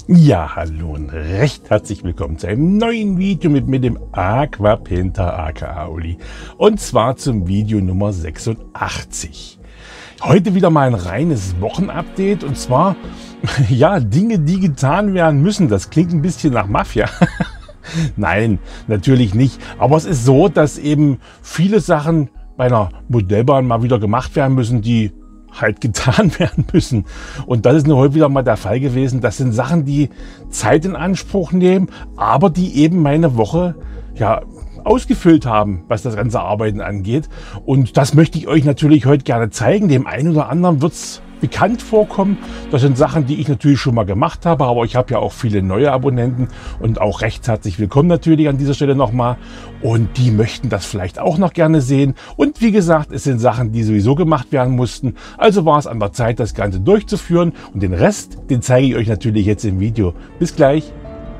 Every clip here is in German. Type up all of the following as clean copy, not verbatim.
Ja, hallo und recht herzlich willkommen zu einem neuen Video mit mir, dem Aquapainter aka Uli. Und zwar zum Video Nummer 86. Heute wieder mal ein reines Wochenupdate und zwar, ja, Dinge, die getan werden müssen. Das klingt ein bisschen nach Mafia. Nein, natürlich nicht. Aber es ist so, dass eben viele Sachen bei einer Modellbahn mal wieder gemacht werden müssen, die halt getan werden müssen. Und das ist nur heute wieder mal der Fall gewesen. Das sind Sachen, die Zeit in Anspruch nehmen, aber die eben meine Woche ja ausgefüllt haben, was das ganze Arbeiten angeht. Und das möchte ich euch natürlich heute gerne zeigen. Dem einen oder anderen wird es bekannt vorkommen. Das sind Sachen, die ich natürlich schon mal gemacht habe, aber ich habe ja auch viele neue Abonnenten und auch recht herzlich willkommen natürlich an dieser Stelle nochmal. Und die möchten das vielleicht auch noch gerne sehen. Und wie gesagt, es sind Sachen, die sowieso gemacht werden mussten. Also war es an der Zeit, das Ganze durchzuführen. Und den Rest, den zeige ich euch natürlich jetzt im Video. Bis gleich.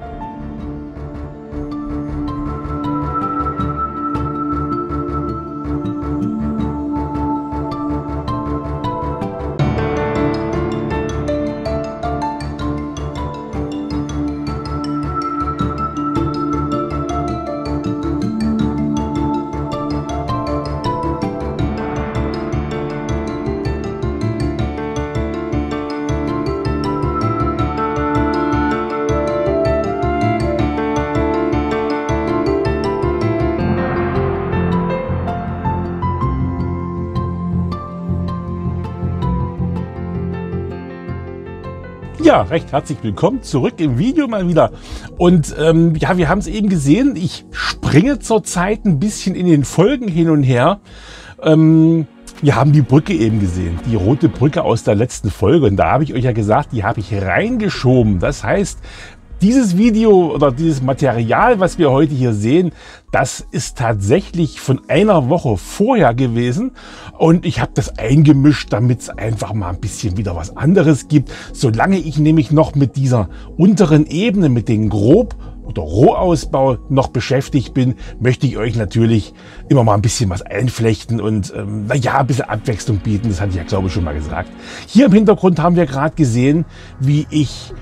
Ja, recht herzlich willkommen zurück im Video mal wieder. Und ja, wir haben es eben gesehen, ich springe zurzeit ein bisschen in den Folgen hin und her. Wir haben die Brücke eben gesehen, die rote Brücke aus der letzten Folge. Und da habe ich euch ja gesagt, die habe ich reingeschoben. Das heißt, dieses Video oder dieses Material, was wir heute hier sehen, das ist tatsächlich von einer Woche vorher gewesen und ich habe das eingemischt, damit es einfach mal ein bisschen wieder was anderes gibt. Solange ich nämlich noch mit dieser unteren Ebene, mit dem Grob- oder Rohausbau noch beschäftigt bin, möchte ich euch natürlich immer mal ein bisschen was einflechten und naja, ein bisschen Abwechslung bieten. Das hatte ich ja, glaube ich, schon mal gesagt. Hier im Hintergrund haben wir gerade gesehen, wie ich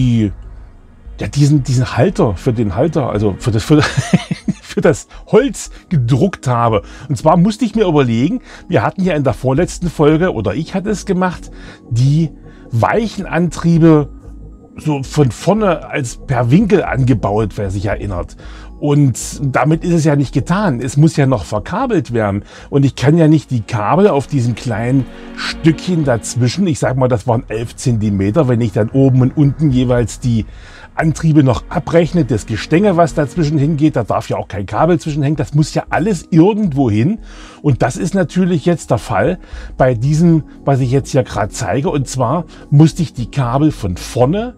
diesen Halter für den Halter, also für das Holz gedruckt habe. Und zwar musste ich mir überlegen, wir hatten ja in der vorletzten Folge, oder ich hatte es gemacht, die weichen Antriebe so von vorne als per Winkel angebaut, wer sich erinnert. Und damit ist es ja nicht getan. Es muss ja noch verkabelt werden. Und ich kann ja nicht die Kabel auf diesem kleinen Stückchen dazwischen, ich sag mal, das waren 11 Zentimeter, wenn ich dann oben und unten jeweils die Antriebe noch abrechne, das Gestänge, was dazwischen hingeht, da darf ja auch kein Kabel zwischenhängen, das muss ja alles irgendwo hin. Und das ist natürlich jetzt der Fall bei diesem, was ich jetzt hier gerade zeige. Und zwar musste ich die Kabel von vorne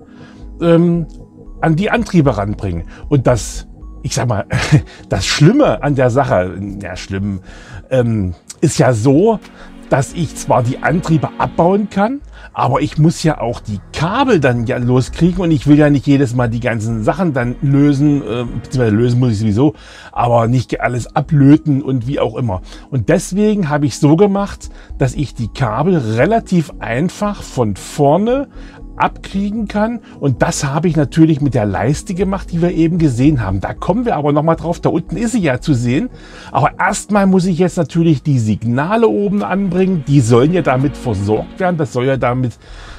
an die Antriebe ranbringen. Und das, ich sag mal, das Schlimme an der Sache, ja schlimm, ist ja so, dass ich zwar die Antriebe abbauen kann, aber ich muss ja auch die Kabel dann ja loskriegen und ich will ja nicht jedes Mal die ganzen Sachen dann lösen, beziehungsweise lösen muss ich sowieso, aber nicht alles ablöten und wie auch immer. Und deswegen habe ich so gemacht, dass ich die Kabel relativ einfach von vorne abkriegen kann und das habe ich natürlich mit der Leiste gemacht, die wir eben gesehen haben. Da kommen wir aber noch mal drauf, da unten ist sie ja zu sehen, aber erstmal muss ich jetzt natürlich die Signale oben anbringen, die sollen ja damit versorgt werden, das soll ja damit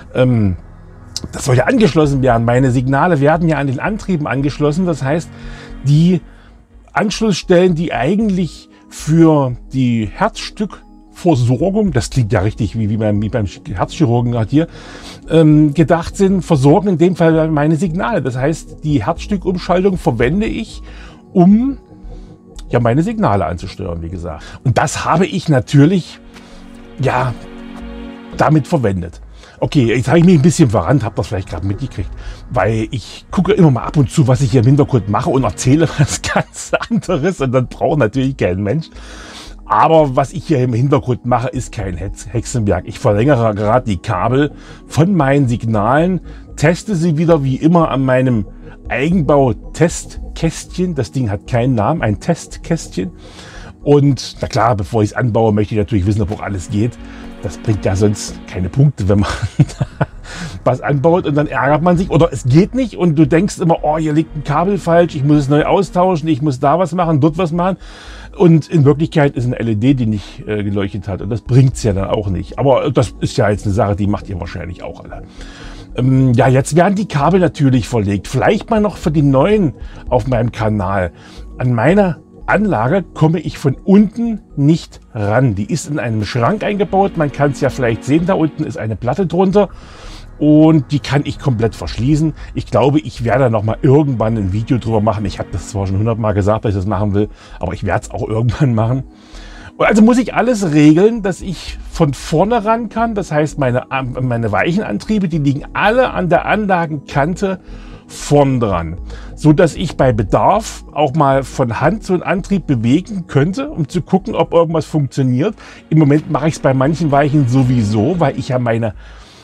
das soll ja angeschlossen werden. Meine Signale werden ja an den Antrieben angeschlossen, das heißt, die Anschlussstellen, die eigentlich für die Herzstückversorgung, das klingt ja richtig wie beim Herzchirurgen gerade hier, gedacht sind, versorgen in dem Fall meine Signale. Das heißt, die Herzstückumschaltung verwende ich, um ja meine Signale anzusteuern, wie gesagt. Und das habe ich natürlich ja damit verwendet. Okay, jetzt habe ich mich ein bisschen verrannt, habt das vielleicht gerade mitgekriegt, weil ich gucke immer mal ab und zu, was ich hier im Hintergrund mache und erzähle was ganz anderes und dann braucht natürlich kein Mensch. Aber was ich hier im Hintergrund mache, ist kein Hexenwerk. Ich verlängere gerade die Kabel von meinen Signalen, teste sie wieder wie immer an meinem Eigenbau-Testkästchen. Das Ding hat keinen Namen, ein Testkästchen. Und na klar, bevor ich es anbaue, möchte ich natürlich wissen, ob auch alles geht. Das bringt ja sonst keine Punkte, wenn man was anbaut und dann ärgert man sich oder es geht nicht und du denkst immer, oh, hier liegt ein Kabel falsch, ich muss es neu austauschen, ich muss da was machen, dort was machen. Und in Wirklichkeit ist eine LED, die nicht geleuchtet hat und das bringt es ja dann auch nicht. Aber das ist ja jetzt eine Sache, die macht ihr wahrscheinlich auch alle. Ja, jetzt werden die Kabel natürlich verlegt. Vielleicht mal noch für die neuen auf meinem Kanal. An meiner Anlage komme ich von unten nicht ran. Die ist in einem Schrank eingebaut. Man kann es ja vielleicht sehen, da unten ist eine Platte drunter und die kann ich komplett verschließen. Ich glaube, ich werde noch mal irgendwann ein Video drüber machen. Ich habe das zwar schon 100-mal gesagt, dass ich das machen will, aber ich werde es auch irgendwann machen. Und also muss ich alles regeln, dass ich von vorne ran kann. Das heißt, meine weichen Antriebe, die liegen alle an der Anlagenkante vorn dran, so dass ich bei Bedarf auch mal von Hand so einen Antrieb bewegen könnte, um zu gucken, ob irgendwas funktioniert. Im Moment mache ich es bei manchen Weichen sowieso, weil ich ja meine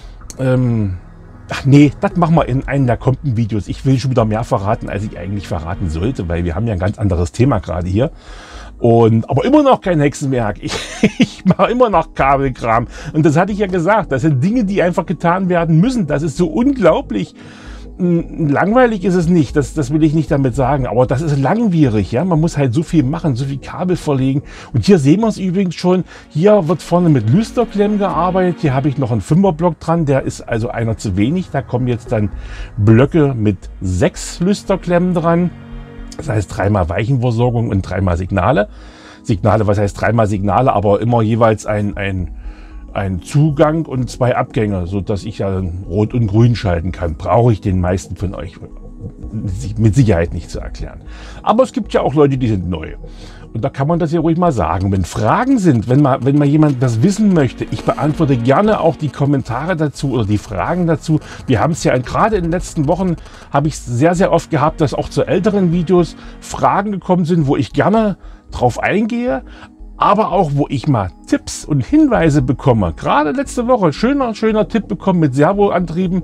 ach nee, das machen wir in einem der kommenden Videos. Ich will schon wieder mehr verraten, als ich eigentlich verraten sollte, weil wir haben ja ein ganz anderes Thema gerade hier. Aber immer noch kein Hexenwerk. Ich mache immer noch Kabelkram. Und das hatte ich ja gesagt. Das sind Dinge, die einfach getan werden müssen. Das ist so unglaublich. Langweilig ist es nicht, das will ich nicht damit sagen, aber das ist langwierig, ja. Man muss halt so viel machen, so viel Kabel verlegen. Und hier sehen wir es übrigens schon, hier wird vorne mit Lüsterklemmen gearbeitet, hier habe ich noch einen 5er-Block dran, der ist also einer zu wenig, da kommen jetzt dann Blöcke mit 6 Lüsterklemmen dran, das heißt 3-mal Weichenversorgung und 3-mal Signale. Signale, was heißt 3-mal Signale, aber immer jeweils ein Zugang und 2 Abgänge, so dass ich ja Rot und Grün schalten kann. Brauche ich den meisten von euch mit Sicherheit nicht zu erklären. Aber es gibt ja auch Leute, die sind neu. Und da kann man das ja ruhig mal sagen. Wenn Fragen sind, wenn mal jemand das wissen möchte, ich beantworte gerne auch die Kommentare dazu oder die Fragen dazu. Wir haben es ja gerade in den letzten Wochen, habe ich es sehr, sehr oft gehabt, dass auch zu älteren Videos Fragen gekommen sind, wo ich gerne drauf eingehe. Aber auch, wo ich mal Tipps und Hinweise bekomme. Gerade letzte Woche schöner Tipp bekommen mit Servoantrieben.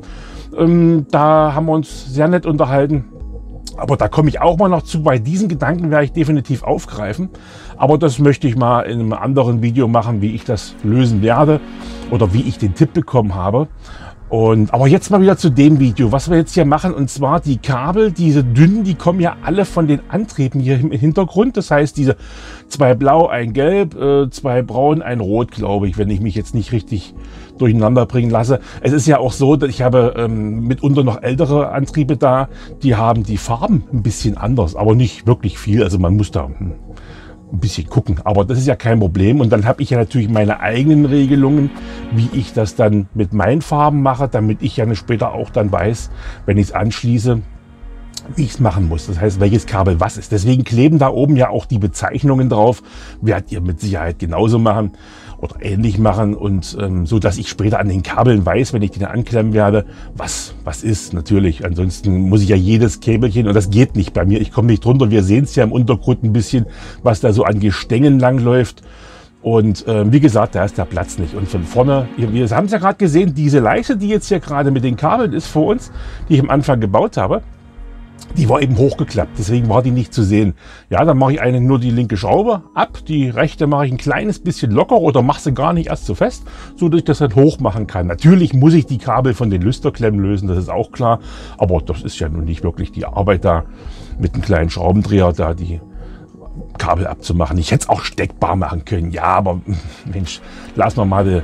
Da haben wir uns sehr nett unterhalten. Aber da komme ich auch mal noch zu. Bei diesen Gedanken werde ich definitiv aufgreifen. Aber das möchte ich mal in einem anderen Video machen, wie ich das lösen werde oder wie ich den Tipp bekommen habe. Aber jetzt mal wieder zu dem Video, was wir jetzt hier machen, und zwar die Kabel, diese dünnen, die kommen ja alle von den Antrieben hier im Hintergrund. Das heißt, diese 2 blau, 1 gelb, 2 braun, 1 rot, glaube ich, wenn ich mich jetzt nicht richtig durcheinander bringen lasse. Es ist ja auch so, dass ich habe mitunter noch ältere Antriebe da, die haben die Farben ein bisschen anders, aber nicht wirklich viel. Also man muss da ein bisschen gucken, aber das ist ja kein Problem. Und dann habe ich ja natürlich meine eigenen Regelungen, wie ich das dann mit meinen Farben mache, damit ich ja später auch dann weiß, wenn ich es anschließe, wie ich es machen muss. Das heißt, welches Kabel was ist. Deswegen kleben da oben ja auch die Bezeichnungen drauf. Werdet ihr mit Sicherheit genauso machen oder ähnlich machen, und so, dass ich später an den Kabeln weiß, wenn ich die dann anklemmen werde, was ist natürlich. Ansonsten muss ich ja jedes Käbelchen, und das geht nicht bei mir, ich komme nicht drunter. Wir sehen es ja im Untergrund ein bisschen, was da so an Gestängen lang läuft. Und wie gesagt, da ist der Platz nicht. Und von vorne, wir haben es ja gerade gesehen, diese Leiste, die jetzt hier gerade mit den Kabeln ist vor uns, die ich am Anfang gebaut habe, die war eben hochgeklappt, deswegen war die nicht zu sehen. Ja, dann mache ich nur die linke Schraube ab, die rechte mache ich ein kleines bisschen locker oder mache sie gar nicht erst so fest, so dass ich das dann hoch machen kann. Natürlich muss ich die Kabel von den Lüsterklemmen lösen, das ist auch klar, aber das ist ja nun nicht wirklich die Arbeit da, mit einem kleinen Schraubendreher da die Kabel abzumachen. Ich hätte es auch steckbar machen können, ja, aber Mensch, lass mal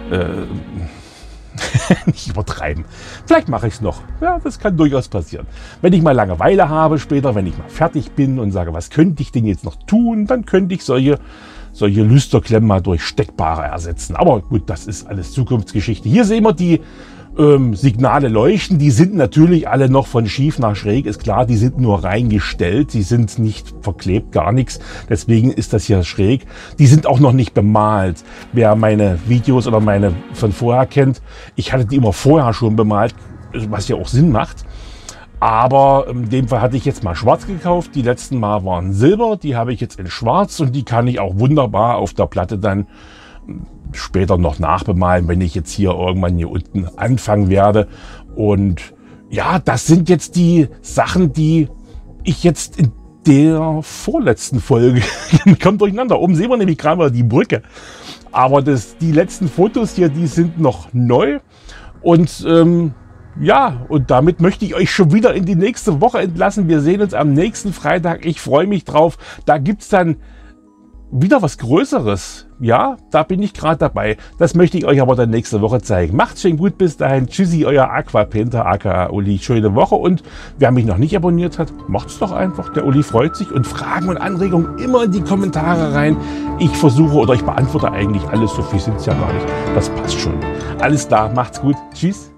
nicht übertreiben. Vielleicht mache ich es noch. Ja, das kann durchaus passieren. Wenn ich mal Langeweile habe später, wenn ich mal fertig bin und sage, was könnte ich denn jetzt noch tun, dann könnte ich solche Lüsterklemmen mal durch steckbare ersetzen. Aber gut, das ist alles Zukunftsgeschichte. Hier sehen wir die Signale leuchten. Die sind natürlich alle noch von schief nach schräg, ist klar. Die sind nur reingestellt. Die sind nicht verklebt, gar nichts. Deswegen ist das hier schräg. Die sind auch noch nicht bemalt. Wer meine Videos oder meine von vorher kennt, ich hatte die immer vorher schon bemalt, was ja auch Sinn macht. Aber in dem Fall hatte ich jetzt mal schwarz gekauft. Die letzten Mal waren silber. Die habe ich jetzt in schwarz, und die kann ich auch wunderbar auf der Platte dann später noch nachbemalen, wenn ich jetzt hier irgendwann hier unten anfangen werde. Und ja, das sind jetzt die Sachen, die ich jetzt in der vorletzten Folge. Kommt durcheinander. Oben sehen wir nämlich gerade mal die Brücke. Aber die letzten Fotos hier, die sind noch neu. Und ja, und damit möchte ich euch schon wieder in die nächste Woche entlassen. Wir sehen uns am nächsten Freitag. Ich freue mich drauf. Da gibt es dann wieder was Größeres. Ja, da bin ich gerade dabei. Das möchte ich euch aber dann nächste Woche zeigen. Macht's schön gut, bis dahin. Tschüssi, euer Aquapainter, aka Uli. Schöne Woche. Und wer mich noch nicht abonniert hat, macht's doch einfach. Der Uli freut sich. Und Fragen und Anregungen immer in die Kommentare rein. Ich versuche oder ich beantworte eigentlich alles. So viel sind es ja gar nicht. Das passt schon. Alles klar, macht's gut. Tschüss.